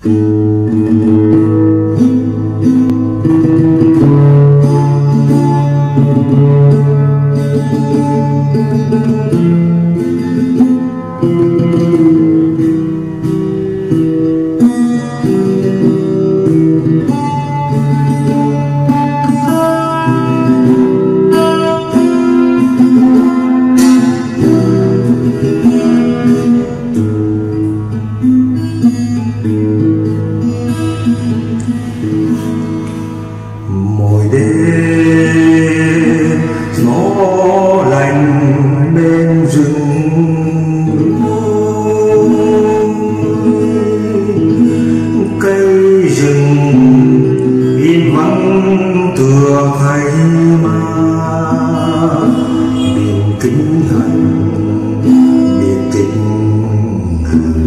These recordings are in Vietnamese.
Mỗi đêm gió lạnh bên rừng, cây rừng yên vắng tựa thay ma. Biển kính hạnh, biển kính hạnh,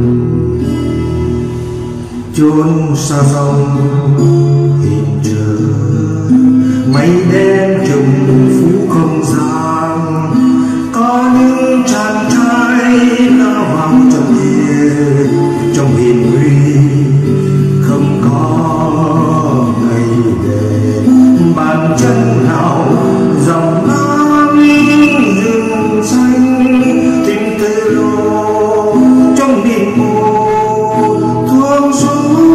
chốn xa xăm hiện giờ. Mây đen trùng phủ không gian, có những chàng trai lao vào trong hiền nguy, không có ngày về. Bàn chân nào dòng nam rừng xanh, tìm từ lô trong biển mù thương xuống.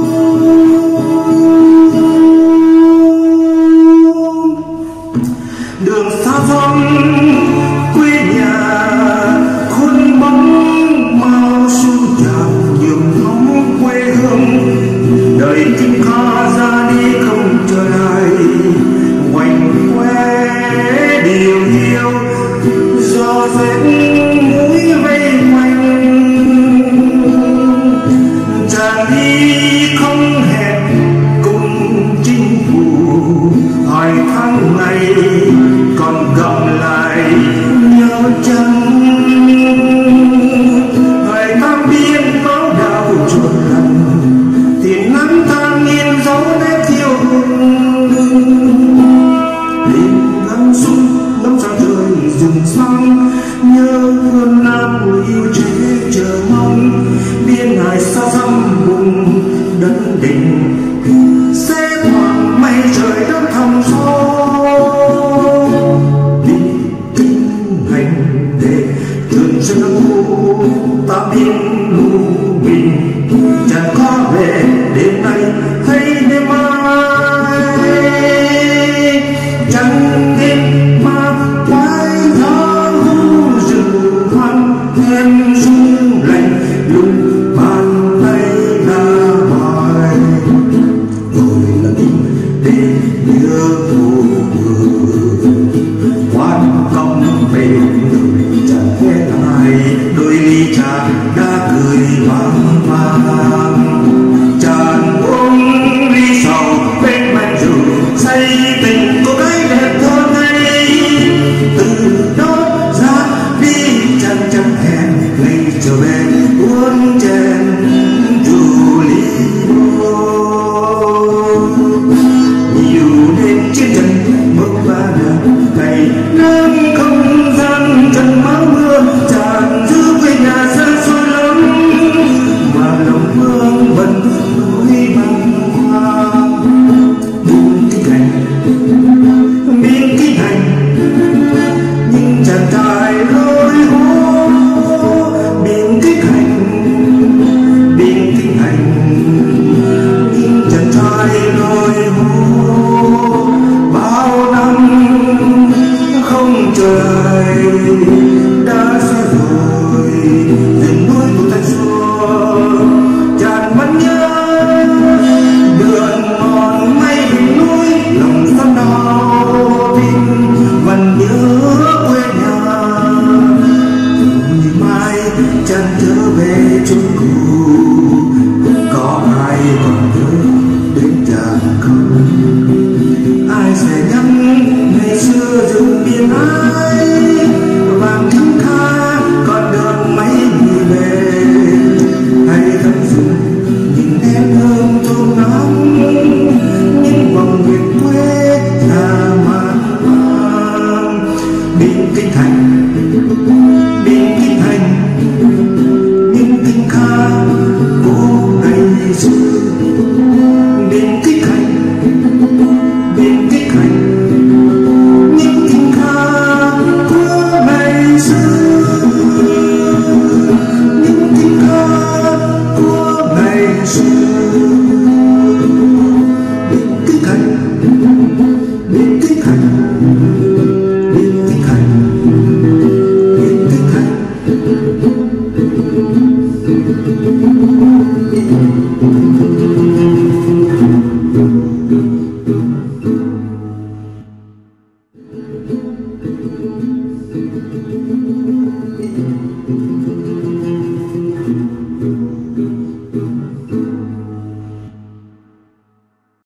Đường xa xăm quê nhà khuôn bóng màu xuân tràn nhường ngóng quê hương. Đời kinh kha ra đi không trở lại, quanh quê điều hiu do rét mũi vây quanh. Chàng đi không hẹn cùng chinh phục, hỏi tháng ngày còn gặp lại nhớ chăng. Người ta biên máu đau chuột lần, tiền nắng than nghiêng dấu nét thiêu hương. Đêm ngắm xuân ngắm sao trời rừng xanh, nhớ hương nam yêu chế chờ mong. Biên hải xa xăm vùng đất đình, sẽ thoảng mây trời đất thầm sâu. Trường ta biết lu mình chẳng có về đêm nay hay đêm mai. Chẳng đêm mà quái gió hú rừng hoang, em rung lạnh lùng bàn tay ra ngoài. Tôi là tim để nhớ cô quan công về chẳng nghe lại. Đôi ly trà đã cười vang vang, tràn uống ly sầu bên bàn rượu say tình cô gái đẹp thơ ngây. Từ đó ra đi chẳng chẳng hẹn ngày trở về uống chén rượu ly đôi. Nhiều đêm chiến tranh bước ba đường ngày nắng không gian trần máu mưa. Chàng giữ quê nhà xa xôi lắm mà lòng vương vẫn nỗi băn khoăn. Biên kinh hành, biên kinh hành, nhưng chàng trai lối hố. Biên kinh hành, biên kinh hành, nhưng chàng trai lối hố. Bao năm không trở lại đã xa rồi, rừng núi của thanh xuân tràn mắt nhớ. Đường mòn mây đỉnh núi lòng xăm đau tim, vẫn nhớ quê nhà. Rồi mai chàng trở về chốn cũ,